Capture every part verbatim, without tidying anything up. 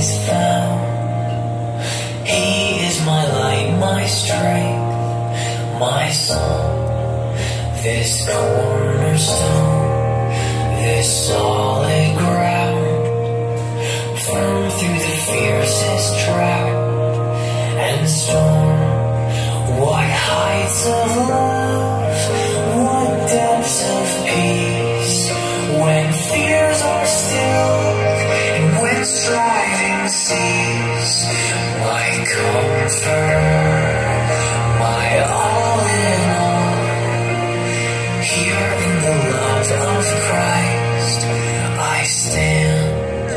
is found. He is my light, my strength, my song. This cornerstone, this solid ground, firm through the fiercest drought and storm. What heights of love, what depths of peace, when fears are stilled and when striving cease. My comfort, my all in all, here in the love of Christ I stand.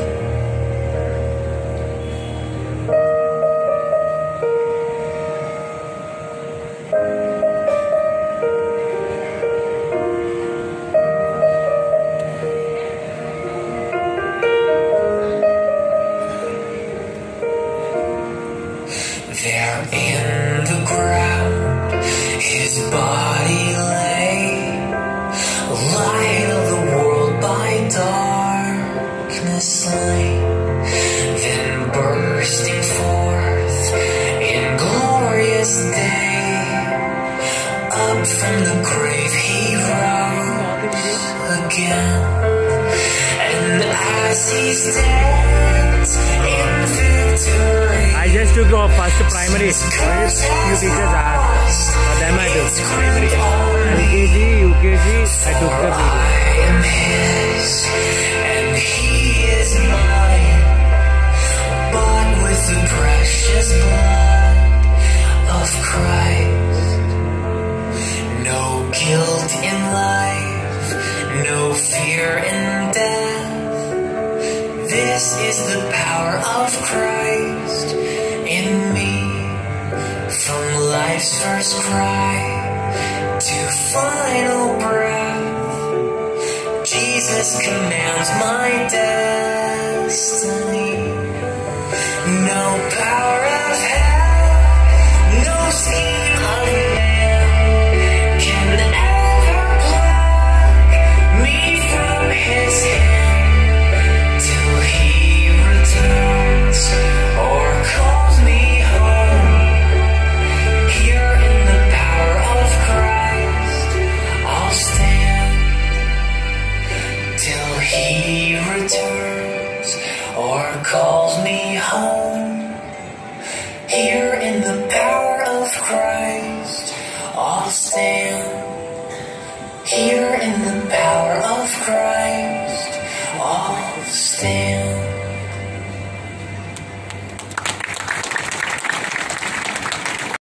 There in the ground his body lay, light of the world by darkness slain. Then bursting forth in glorious day, up from the grave he rose again. And as he stands in victory, I just took your first primary. Few teachers asked. For them I took. L K G, U K G, I took the video. I am his, and he is mine, bought with the precious blood of Christ. No guilt in life, no fear in death. This is the power of Christ in me. From life's first cry to final breath, Jesus commands my destiny. No power of hell, no scheme of man can ever pluck me from his hand till he returns or calls me home. Here in the power of Christ I'll stand till he returns or calls me home. Here in the power of Christ I'll stand. Here in the power of Christ I'll stand.